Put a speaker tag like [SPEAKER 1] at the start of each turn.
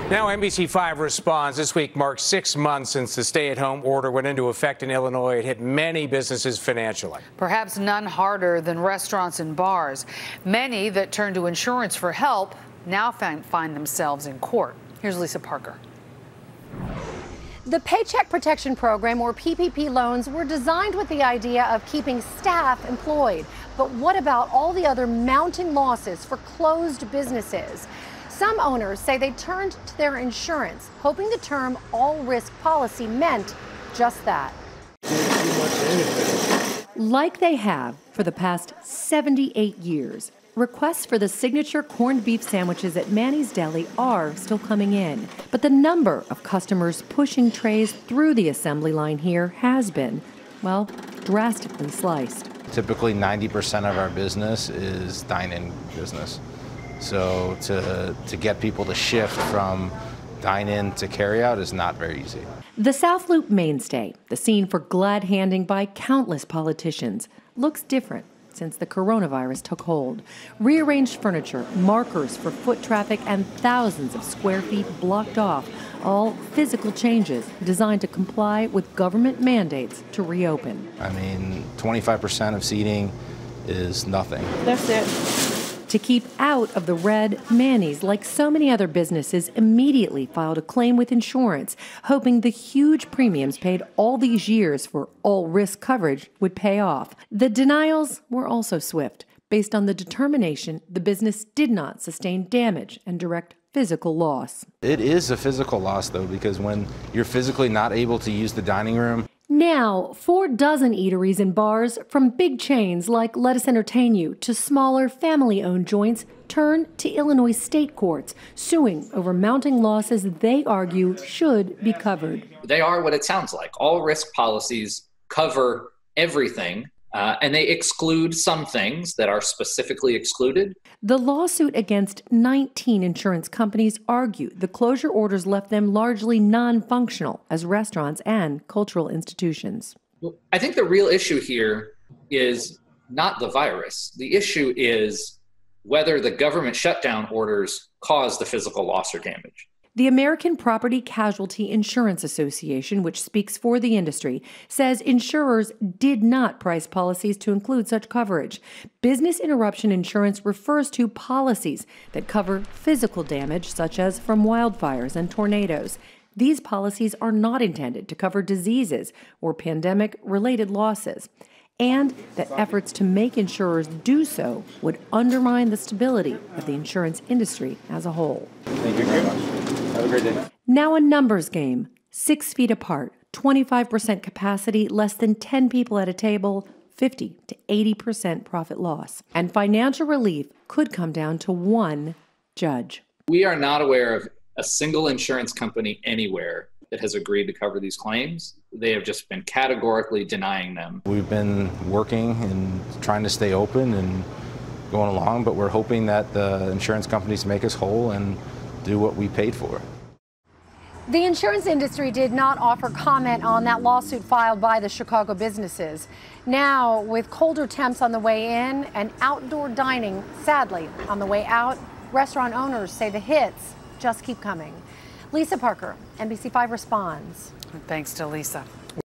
[SPEAKER 1] Now NBC5 responds. This week marks 6 months since the stay-at-home order went into effect in Illinois. It hit many businesses financially.
[SPEAKER 2] Perhaps none harder than restaurants and bars. Many that turn to insurance for help now find themselves in court. Here's Lisa Parker.
[SPEAKER 3] The Paycheck Protection Program, or PPP loans, were designed with the idea of keeping staff employed. But what about all the other mounting losses for closed businesses? Some owners say they turned to their insurance, hoping the term all-risk policy meant just that. Like they have for the past 78 years, requests for the signature corned beef sandwiches at Manny's Deli are still coming in. But the number of customers pushing trays through the assembly line here has been, well, drastically sliced.
[SPEAKER 4] Typically 90% of our business is dine-in business. So to get people to shift from dine-in to carry-out is not very easy.
[SPEAKER 3] The South Loop mainstay, the scene for glad handing by countless politicians, looks different since the coronavirus took hold. Rearranged furniture, markers for foot traffic, and thousands of square feet blocked off, all physical changes designed to comply with government mandates to reopen.
[SPEAKER 4] I mean, 25% of seating is nothing.
[SPEAKER 3] That's it. To keep out of the red, Manny's, like so many other businesses, immediately filed a claim with insurance, hoping the huge premiums paid all these years for all-risk coverage would pay off. The denials were also swift, based on the determination the business did not sustain damage and direct physical loss.
[SPEAKER 4] It is a physical loss, though, because when you're physically not able to use the dining room.
[SPEAKER 3] Now, 4 dozen eateries and bars, from big chains like Let Us Entertain You to smaller family-owned joints, turn to Illinois state courts, suing over mounting losses they argue should be covered.
[SPEAKER 5] They are what it sounds like. All risk policies cover everything, and they exclude some things that are specifically excluded.
[SPEAKER 3] The lawsuit against 19 insurance companies argue the closure orders left them largely non-functional as restaurants and cultural institutions.
[SPEAKER 5] Well, I think the real issue here is not the virus. The issue is whether the government shutdown orders caused the physical loss or damage.
[SPEAKER 3] The American Property Casualty Insurance Association, which speaks for the industry, says insurers did not price policies to include such coverage. Business interruption insurance refers to policies that cover physical damage, such as from wildfires and tornadoes. These policies are not intended to cover diseases or pandemic-related losses, and that efforts to make insurers do so would undermine the stability of the insurance industry as a whole.
[SPEAKER 4] Thank you very much. Have a great day.
[SPEAKER 3] Now a numbers game. 6 feet apart, 25% capacity, less than 10 people at a table, 50 to 80% profit loss. And financial relief could come down to one judge.
[SPEAKER 5] We are not aware of a single insurance company anywhere that has agreed to cover these claims. They have just been categorically denying them.
[SPEAKER 4] We've been working and trying to stay open and going along, but we're hoping that the insurance companies make us whole and do what we paid for.
[SPEAKER 3] The insurance industry did not offer comment on that lawsuit filed by the Chicago businesses. Now, with colder temps on the way in and outdoor dining, sadly, on the way out, restaurant owners say the hits just keep coming. Lisa Parker, NBC5 responds.
[SPEAKER 2] Thanks to Lisa.